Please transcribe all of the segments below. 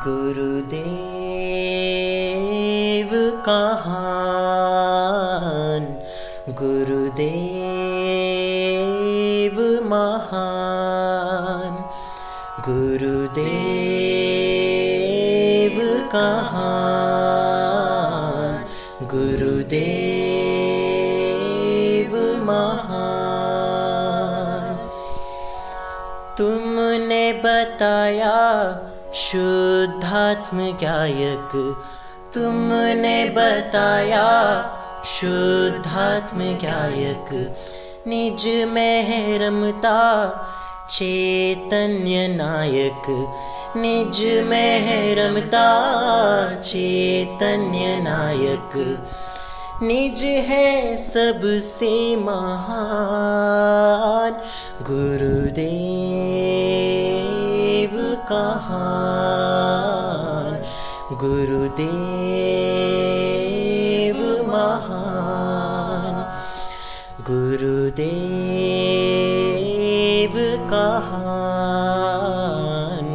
गुरुदेव कहान, गुरुदेव महान, गुरुदेव कहान, गुरुदेव महान। तुमने बताया शुद्धात्म गायक, तुमने बताया शुद्धात्म गायक, निज में रमता चैतन्य नायक, निज में रमता चैतन्य नायक, निज है सबसे महान। गुरुदेव कहान, गुरुदेव महान, गुरुदेव कहान,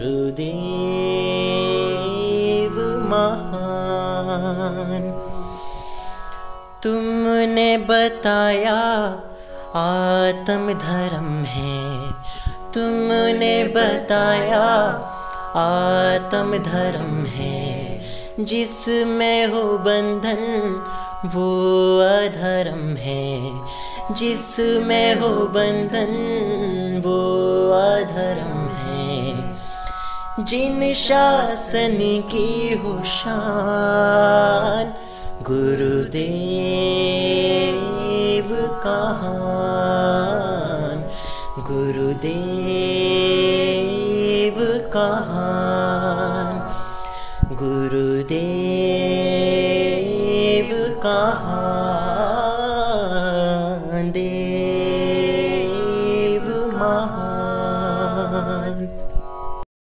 गुरुदेव महान। तुमने बताया आत्म धर्म है, तुमने बताया आत्म धर्म है, जिसमें हो बंधन वो अधर्म है, जिसमें हो बंधन वो अधर्म है। जिन शासन की हो शान, गुरुदेव कहान, गुरुदेव कहान, गुरुदेव कहान, देव महान।